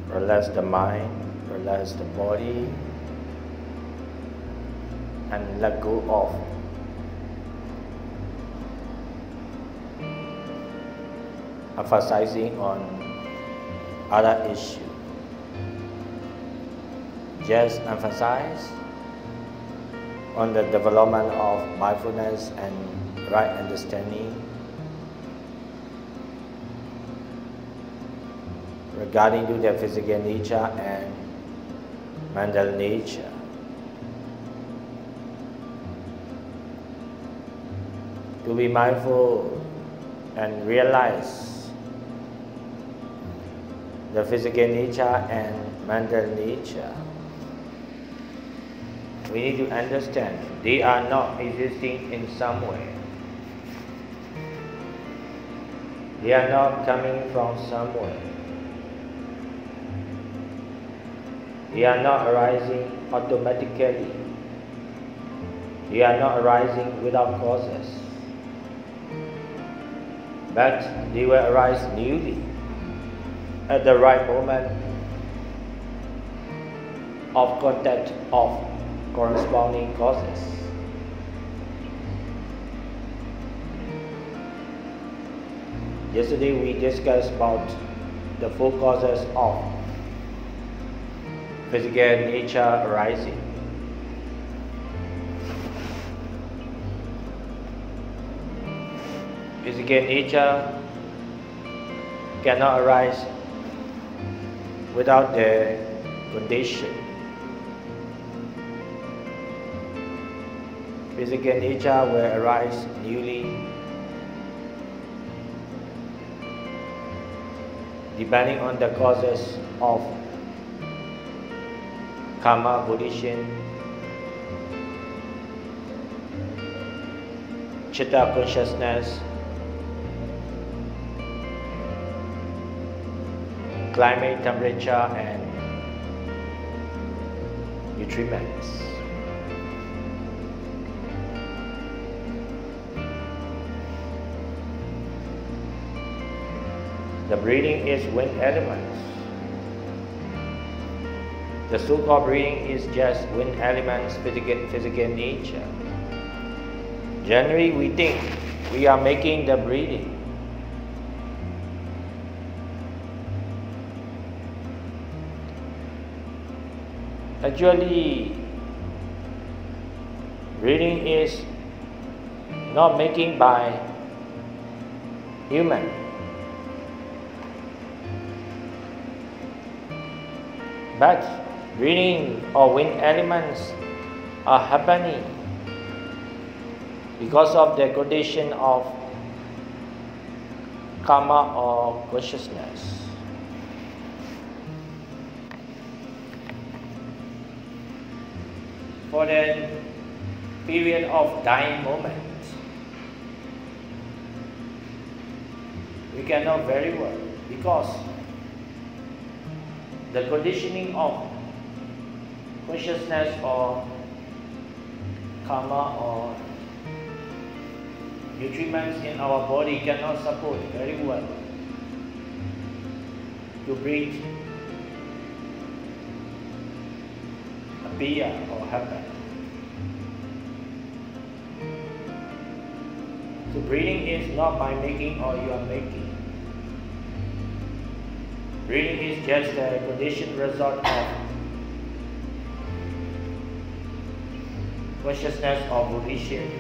Relax the mind, relax the body, and let go of emphasizing on other issues. Just emphasize on the development of mindfulness and right understanding regarding to the physical nature and mental nature. To be mindful and realize the physical nature and mental nature, we need to understand they are not existing in some way. They are not coming from somewhere. They are not arising automatically. They are not arising without causes. But they will arise newly at the right moment of contact of corresponding causes. Yesterday we discussed about the four causes of physical nature arising. Physical nature cannot arise without the condition. Physical nature will arise newly depending on the causes of karma, volition, chitta consciousness, climate, temperature, and nutriments. The breathing is wind elements. The so-called breathing is just wind elements, physical nature. Generally, we think we are making the breathing. Actually, breathing is not making by human. But breathing or wind elements are happening because of the condition of karma or consciousness. For the period of dying moment, we cannot very well because the conditioning of consciousness or karma or nutriments in our body cannot support very well to breathe, appear or happen. So breathing is not by making or you are making. Breathing is just a conditioned result of consciousness or volition.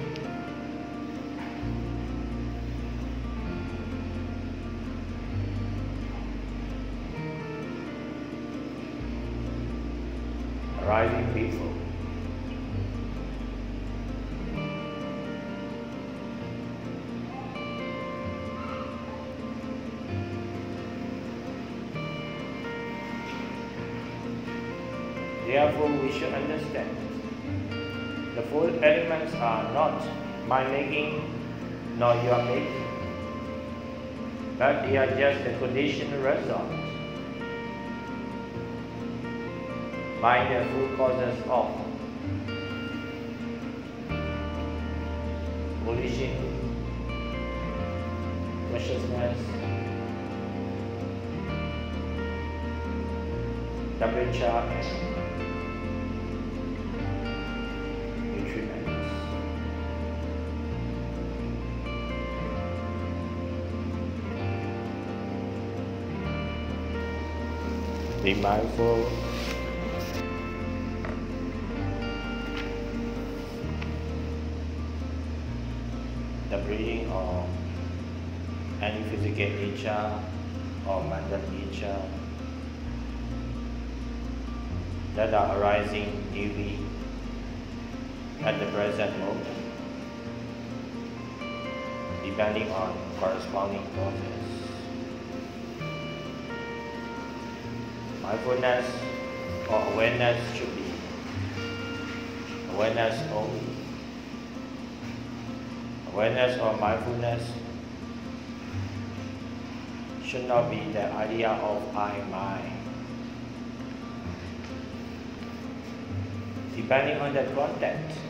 Arising peaceful. Therefore, we should understand the four elements are not my making nor your making, but they are just a conditioned result by the full causes of volition, consciousness, temperature and nutrients. Be mindful the breathing or any physical nature or mental nature that are arising newly at the present moment, depending on corresponding causes. Mindfulness or awareness should be awareness only. Awareness or mindfulness should not be the idea of I, mine. Depending on the context,